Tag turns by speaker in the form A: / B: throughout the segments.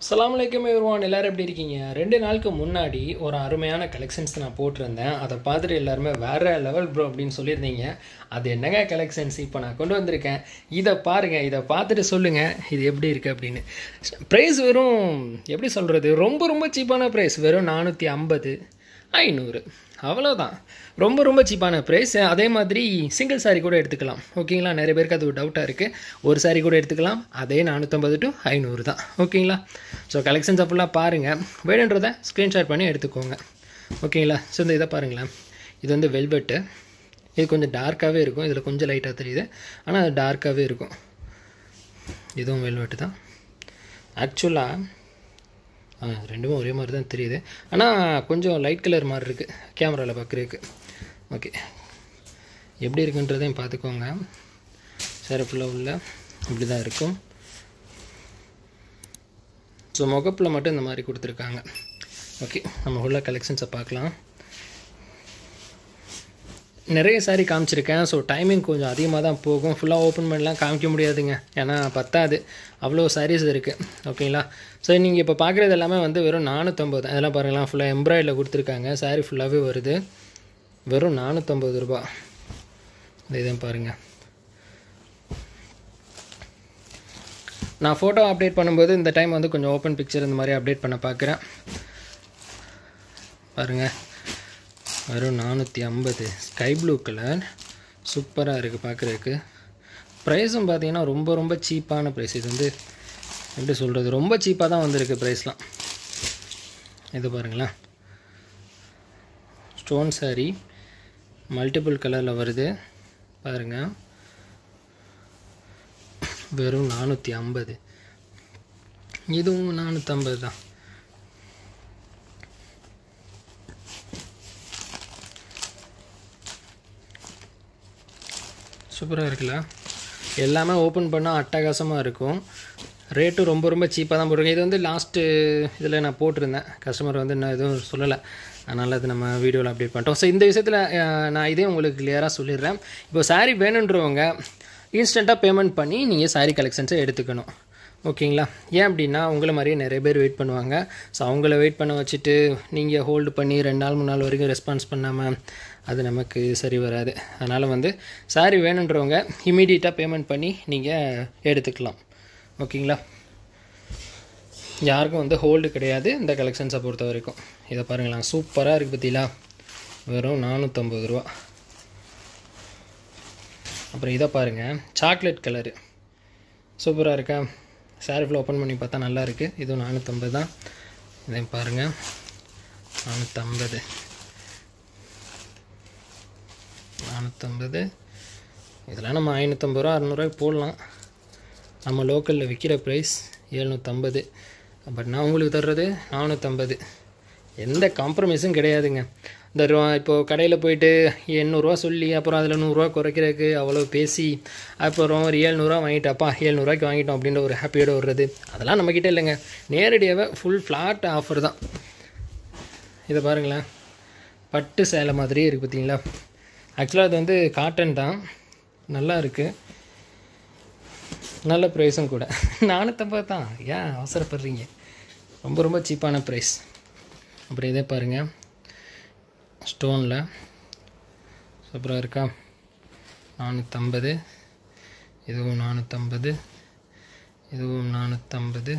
A: Assalaamu alaikum everyone. எல்லாரும் எப்படி இருக்கீங்க? 2 நாளுக்கு முன்னாடி ஒரு அருமையான கலெக்ஷன்ஸ் நான் போட்டுருந்தேன். அதை பார்த்துட்டு எல்லாருமே வேற லெவல் ப்ரோ அப்படின்னு சொல்லியிருந்தீங்க. அது என்னங்க கலெக்ஷன்ஸ் இப்போ நான் கொண்டு வந்திருக்கேன். இதை பாருங்க, இதை பார்த்துட்டு சொல்லுங்க இது எப்படி இருக்கு அப்படின்னு. ப்ரைஸ் வெறும் எப்படி சொல்றது, ரொம்ப ரொம்ப சீப்பான ப்ரைஸ், வெறும் 450 500 அவ்வளோதான். ரொம்ப சீப்பான ப்ரைஸ். அதே மாதிரி சிங்கிள் சாரீ கூட எடுத்துக்கலாம். ஓகேங்களா, நிறைய பேருக்கு அது ஒரு டவுட்டாக இருக்குது. ஒரு சாரீ கூட எடுத்துக்கலாம். அதே 450 to 500 தான். ஓகேங்களா. ஸோ கலெக்ஷன்ஸ் ஃபுல்லாக பாருங்கள். வேணுன்றதை ஸ்க்ரீன்ஷாட் பண்ணி எடுத்துக்கோங்க. ஓகேங்களா. ஸோ இந்த இதை பாருங்களேன். இது வந்து வெல்வெட்டு. இது கொஞ்சம் டார்க்காகவே இருக்கும். இதில் கொஞ்சம் லைட்டாக தெரியுது, ஆனால் அது டார்க்காகவே இருக்கும். இதுவும் வெல்வெட்டு தான். ஆக்சுவலாக ரெண்டுமே ஒரே மாதிரி தான் தெரியுது, ஆனால் கொஞ்சம் லைட் கலர் மாதிரி இருக்குது கேமராவில் பார்க்குறதுக்கு. ஓகே, எப்படி இருக்குன்றதையும் பார்த்துக்கோங்க. சாரி ஃபுல்லாக உள்ள இப்படி தான் இருக்கும். ஸோ முகப்பில் மட்டும் இந்த மாதிரி கொடுத்துருக்காங்க. ஓகே, நம்ம உள்ள கலெக்ஷன்ஸை பார்க்கலாம். நிறைய சாரீ காமிச்சிருக்கேன். ஸோ டைமிங் கொஞ்சம் அதிகமாக தான் போகும். ஃபுல்லாக ஓப்பன் பண்ணலாம் காமிக்க முடியாதுங்க, ஏன்னா பத்தாது, அவ்வளோ சாரீஸ் இருக்குது. ஓகேங்களா. ஸோ நீங்கள் இப்போ பார்க்குறது எல்லாமே வந்து வெறும் 450. அதெல்லாம் பாருங்களா, ஃபுல்லாக எம்ப்ராய்டில் கொடுத்துருக்காங்க. சாரீ ஃபுல்லாகவே வருது. வெறும் 450 ரூபா. இதையும் பாருங்கள். நான் ஃபோட்டோ அப்டேட் பண்ணும்போது இந்த டைம் வந்து கொஞ்சம் ஓப்பன் பிக்சர் இந்த மாதிரி அப்டேட் பண்ண பார்க்குறேன். பாருங்கள், வெறும் 450. ஸ்கை ப்ளூ கலர் சூப்பராக இருக்குது பார்க்குறதுக்கு. ப்ரைஸும் பார்த்தீங்கன்னா ரொம்ப சீப்பான ப்ரைஸ். இது வந்து எப்படி சொல்கிறது, ரொம்ப சீப்பாக தான் வந்திருக்கு ப்ரைஸ்லாம். இது பாருங்களேன், ஸ்டோன் சாரீ மல்டிபிள் கலரில் வருது பாருங்கள். வெறும் 450. இதுவும் 450 தான். சூப்பராக இருக்குல்ல. எல்லாமே ஓப்பன் பண்ணால் அட்டகாசமாக இருக்கும். ரேட்டும் ரொம்ப சீப்பாக தான் போட்டிருக்கேன். இது வந்து லாஸ்ட்டு இதில் நான் போட்டிருந்தேன். கஸ்டமர் வந்து நான் எதுவும் சொல்லலை, அதனால் அது நம்ம வீடியோவில் அப்டேட் பண்ணிட்டோம். ஸோ இந்த விஷயத்தில் நான் இதே உங்களுக்கு கிளியராக சொல்லிடுறேன். இப்போ சாரீ வேணுன்றவங்க இன்ஸ்டண்ட்டாக பேமெண்ட் பண்ணி நீங்கள் சாரீ கலெக்ஷன்ஸை எடுத்துக்கணும். ஓகேங்களா. ஏன் அப்படின்னா உங்களை மாதிரியே நிறைய பேர் வெயிட் பண்ணுவாங்க. ஸோ அவங்கள வெயிட் பண்ண வச்சுட்டு நீங்கள் ஹோல்டு பண்ணி 2 நாள் 3 நாள் வரைக்கும் ரெஸ்பான்ஸ் பண்ணாமல் அது நமக்கு சரி வராது. அதனால் வந்து சாரீ வேணுன்றவங்க இமீடியட்டாக பேமெண்ட் பண்ணி நீங்கள் எடுத்துக்கலாம். ஓகேங்களா. யாருக்கும் வந்து ஹோல்டு கிடையாது இந்த கலெக்ஷன்ஸை பொறுத்த வரைக்கும். இதை பாருங்களா, சூப்பராக இருக்குது பார்த்தீங்களா. வெறும் 450 ரூபா. அப்புறம் இதை பாருங்கள், சாக்லேட் கலரு சூப்பராக இருக்கா. சாரீ ஃபுல்லாக ஓப்பன் பண்ணி பார்த்தா நல்லா இருக்குது. இதுவும் 450 தான். இதையும் பாருங்கள், 450. இதெல்லாம் நம்ம 550 ரூபா 600 போடலாம். நம்ம லோக்கலில் விற்கிற ப்ரைஸ் 750. பட் நான் உங்களுக்கு தர்றது 450. எந்த காம்ப்ரமைஸும் கிடையாதுங்க. இந்த இப்போது கடையில் போயிட்டு 800 சொல்லி அப்புறம் அதில் 100 குறைக்கிறதுக்கு அவ்வளோ பேசி அப்புறம் ஒரு 700 வாங்கிட்டாப்பா 700 வாங்கிட்டோம் அப்படின்ற ஒரு ஹாப்பியோடு வர்றது, அதெல்லாம் நம்மக்கிட்ட இல்லைங்க. நேரடியாகவே ஃபுல் ஃப்ளாட் ஆஃபர் தான். இதை பாருங்களேன், பட்டு சேலை மாதிரியே இருக்குது பார்த்தீங்களா. ஆக்சுவலாக அது வந்து காட்டன் தான், நல்லா இருக்குது, நல்ல ப்ரைஸும் கூட. 450 தான். ஏன் அவசரப்படுறீங்க, ரொம்ப சீப்பான ப்ரைஸ். அப்புறம் இதே பாருங்கள், ஸ்டோனில் சூப்பராக இருக்கா. 450. இதுவும் 450. இதுவும் 450.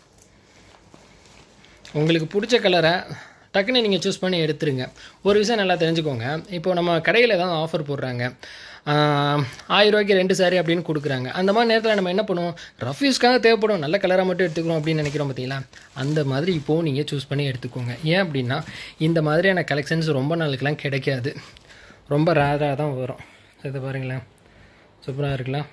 A: உங்களுக்கு பிடிச்ச கலரை டக்குன்னு நீங்கள் சூஸ் பண்ணி எடுத்துருங்க. ஒரு விஷயம் நல்லா தெரிஞ்சுக்கோங்க. இப்போது நம்ம கடையில் ஏதாவது ஆஃபர் போடுறாங்க, 1000 ரூபாய்க்கு 2 சாரீ அப்படின்னு கொடுக்குறாங்க. அந்த மாதிரி நேரத்தில் நம்ம என்ன பண்ணுவோம், ரஃப் யூஸ்க்காக தேவைப்படும், நல்ல கலராக மட்டும் எடுத்துக்கிறோம் அப்படின்னு நினைக்கிறோம் பார்த்தீங்களா. அந்த மாதிரி இப்போது நீங்கள் சூஸ் பண்ணி எடுத்துக்கோங்க. ஏன் அப்படின்னா இந்த மாதிரியான கலெக்ஷன்ஸ் ரொம்ப நாளுக்கெல்லாம் கிடைக்காது, ரொம்ப ரேராக தான் வரும். இதை பாருங்களேன், சூப்பராக இருக்கலாம்.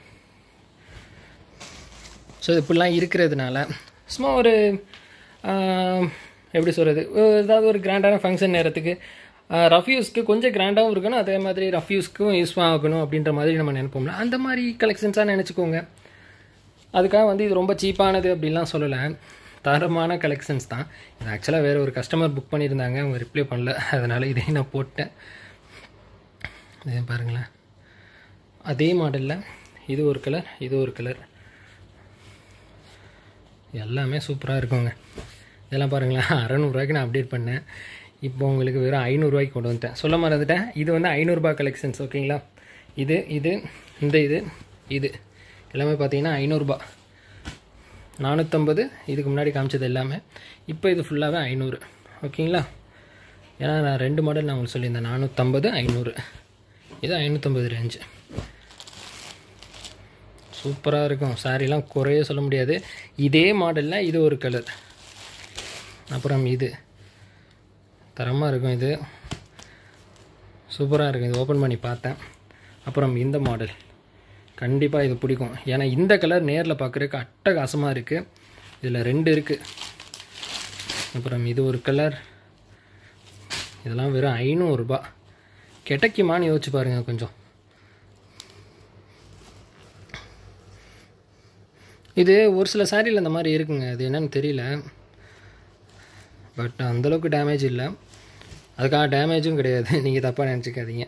A: ஸோ இப்படிலாம் இருக்கிறதுனால சும்மா ஒரு எப்படி சொல்கிறது, ஏதாவது ஒரு கிராண்டான ஃபங்க்ஷன் நேரத்துக்கு ரஃப் யூஸ்க்கு கொஞ்சம் கிராண்டாகவும் இருக்கணும், அதே மாதிரி ரஃப் யூஸ்க்கும் யூஸ் ஆகணும் அப்படின்ற மாதிரி நம்ம நினைப்போம்ல, அந்த மாதிரி கலெக்ஷன்ஸாக நினச்சிக்கோங்க. அதுக்காக வந்து இது ரொம்ப சீப்பானது அப்படின்லாம் சொல்லலை, தரமான கலெக்ஷன்ஸ் தான். இது ஆக்சுவலாக வேறு ஒரு கஸ்டமர் புக் பண்ணியிருந்தாங்க, அவங்க ரிப்ளை பண்ணல, அதனால் இதையும் நான் போட்டேன். இதே பாருங்களேன், அதே மாடலில் இது ஒரு கலர், இது ஒரு கலர். எல்லாமே சூப்பராக இருக்குங்க. இதெல்லாம் பாருங்களேன், 600 நான் அப்டேட் பண்ணேன். இப்போ உங்களுக்கு வெறும் 500 கொண்டு வந்துட்டேன். சொல்ல மறந்துட்டேன், இது வந்து 500 கலெக்ஷன்ஸ். ஓகேங்களா? இது இது எல்லாமே பார்த்தீங்கன்னா 500. 450 இதுக்கு முன்னாடி காமிச்சது எல்லாமே. இப்போ இது ஃபுல்லாகவே 500. ஓகேங்களா? ஏன்னா நான் 2 மாடல் நான் உங்களுக்கு சொல்லியிருந்தேன், 450 500. இது 550 ரேஞ்சு. சூப்பராக இருக்கும். சாரீலாம் குறைய சொல்ல முடியாது. இதே மாடலில் இது ஒரு கலர். அப்புறம் இது தரமாக இருக்கும். இது சூப்பராக இருக்கும். இது ஓப்பன் பண்ணி பார்த்தேன். அப்புறம் இந்த மாடல் கண்டிப்பாக இது பிடிக்கும். ஏன்னா இந்த கலர் நேரில் பார்க்குறதுக்கு அட்டகாசமாக இருக்குது. இதில் 2 இருக்குது. அப்புறம் இது ஒரு கலர். இதெல்லாம் வெறும் 500. கிடைக்குமான்னு யோசிச்சு பாருங்கள் கொஞ்சம். இது ஒரு சில சாரியில் இந்த மாதிரி இருக்குங்க. அது என்னன்னு தெரியல. பட் அந்தளவுக்கு டேமேஜ் இல்லை. அதுக்காக டேமேஜும் கிடையாது, நீங்கள் தப்பாக நினச்சிக்காதீங்க.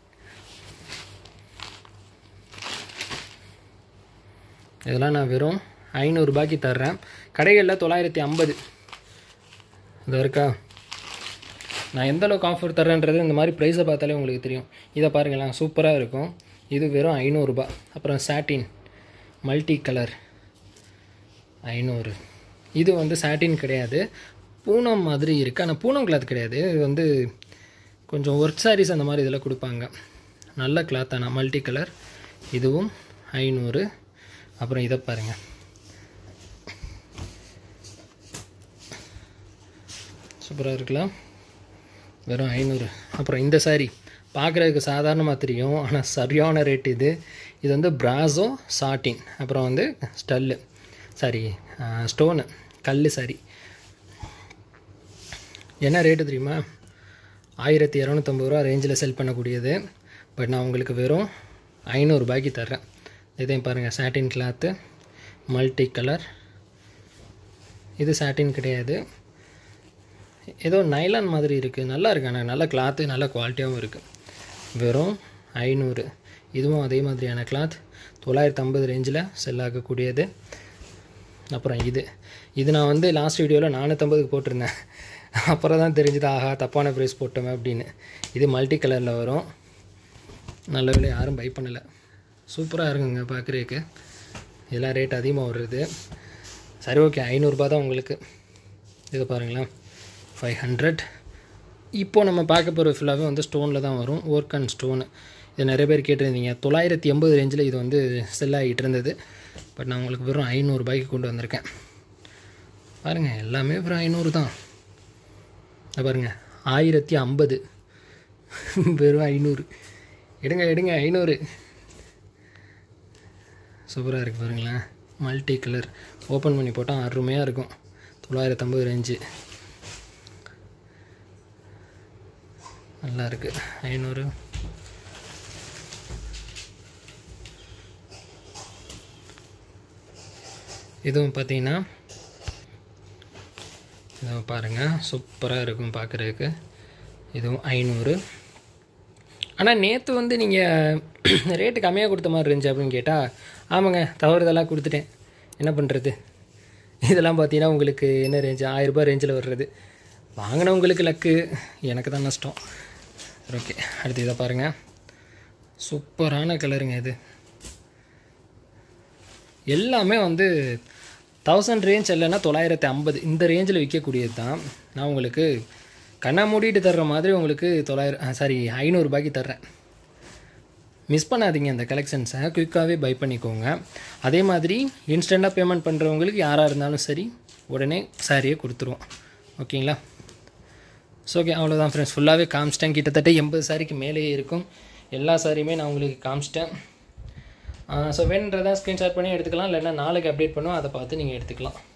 A: இதெல்லாம் நான் வெறும் 500 தர்றேன். கடைகளில் 950. இது இருக்கா? நான் எந்தளவுக்கு ஆஃபர் தர்றேன்றது இந்த மாதிரி ப்ரைஸை பார்த்தாலே உங்களுக்கு தெரியும். இதை பாருங்களேன், சூப்பராக இருக்கும். இது வெறும் 500. அப்புறம் சாட்டின் மல்டி கலர் 500. இது வந்து சாட்டின் கிடையாது, பூனம் மாதிரி இருக்குது. ஆனால் பூனம் கிளாத் கிடையாது. இது வந்து கொஞ்சம் ஒர்க் சாரீஸ் அந்த மாதிரி இதில் கொடுப்பாங்க. நல்ல கிளாத்தான மல்டி கலர். இதுவும் 500. அப்புறம் இதை பாருங்கள், சூப்பராக இருக்கலாம். வெறும் 500. அப்புறம் இந்த சாரீ பார்க்குறதுக்கு சாதாரணமாக தெரியும், ஆனால் சரியான ரேட். இது வந்து பிராஸோ சாட்டின், அப்புறம் வந்து ஸ்டோனு கல் சாரி. என்ன ரேட்டு தெரியுமா? 1250 ரேஞ்சில் செல் பண்ணக்கூடியது. பட் நான் உங்களுக்கு வெறும் 500 தர்றேன். இதையும் பாருங்கள், சாட்டின் கிளாத்து மல்டி கலர். இது சாட்டின் கிடையாது, ஏதோ நைலான் மாதிரி இருக்குது. நல்லா இருக்கு, ஆனால் நல்ல கிளாத்து, நல்ல குவாலிட்டியாகவும் இருக்குது. வெறும் 500. இதுவும் அதே மாதிரியான கிளாத் 950 ரேஞ்சில் செல் ஆகக்கூடியது. அப்புறம் இது நான் வந்து லாஸ்ட் வீடியோவில் 450 போட்டிருந்தேன். அப்புறம் தான் தெரிஞ்சுது, ஆஹா தப்பான ப்ரைஸ் போட்டோமே அப்படின்னு. இது மல்டி கலரில் வரும். நல்ல வேலை யாரும் பை பண்ணலை. சூப்பராக இருக்குங்க பார்க்குறதுக்கு. இதெல்லாம் ரேட் அதிகமாக வருது. சரி, ஓகே, 500 தான் உங்களுக்கு. இதை பாருங்களேன், 500. இப்போது நம்ம பார்க்க போகிற ஃபுல்லாகவே வந்து ஸ்டோனில் தான் வரும், ஒர்க் அண்ட் ஸ்டோனு. இது நிறைய பேர் கேட்டிருந்தீங்க. 980 ரேஞ்சில் இது வந்து செல் ஆகிட்டு இருந்தது. பட் நான் உங்களுக்கு வெறும் 500 கொண்டு வந்திருக்கேன். பாருங்கள், எல்லாமே வெறும் 500 தான். பாருங்கள், 1050 வெறும் 500. எடுங்க 500. சூப்பராக இருக்குது பாருங்களேன். மல்டி கலர் ஓப்பன் பண்ணி போட்டால் அருமையாக இருக்கும். 950 ரேஞ்சு நல்லா இருக்குது. 500. இதுவும் பார்த்தீங்கன்னா இதுவும் பாருங்கள், சூப்பராக இருக்கும் பார்க்குறதுக்கு. இதுவும் 500. ஆனால் நேற்று வந்து நீங்கள் ரேட்டு கம்மியாக கொடுத்த மாதிரி இருந்துச்சு அப்படின்னு கேட்டால், ஆமாங்க தவறுதெல்லாம் கொடுத்துட்டேன், என்ன பண்ணுறது. இதெல்லாம் பார்த்தீங்கன்னா உங்களுக்கு என்ன ரேஞ்சு, 1000 ரேஞ்சில் வர்றது. வாங்கினவங்களுக்கு லக்கு, எனக்கு தான் நஷ்டம். ஓகே, அடுத்து இதை பாருங்கள், சூப்பரான கலருங்க. இது எல்லாமே வந்து 1000 ரேஞ்ச் இல்லைன்னா 950 இந்த ரேஞ்சில் விற்கக்கூடியது தான். நான் உங்களுக்கு கண்ணா மூடிட்டு தர்ற மாதிரி உங்களுக்கு 500 தர்றேன். மிஸ் பண்ணாதீங்க இந்த கலெக்ஷன்ஸை, குயிக்காகவே பை பண்ணிக்கோங்க. அதே மாதிரி இன்ஸ்டண்ட்டாக பேமெண்ட் பண்ணுறவங்களுக்கு யாராக இருந்தாலும் சரி, உடனே சாரியை கொடுத்துருவோம். ஓகேங்களா? ஸோ ஓகே, அவ்வளோதான் ஃப்ரெண்ட்ஸ். ஃபுல்லாகவே காமிச்சிட்டேன். கிட்டத்தட்ட 80 சாரிக்கு மேலேயே இருக்கும். எல்லா சாரியுமே நான் உங்களுக்கு காமிச்சிட்டேன். ஸோ வேணுன்றதான் ஸ்க்ரீன்ஷாட் பண்ணி எடுத்துக்கலாம், இல்லைன்னா நாளைக்கு அப்டேட் பண்ணுவோம், அதை பார்த்து நீங்கள் எடுத்துக்கலாம்.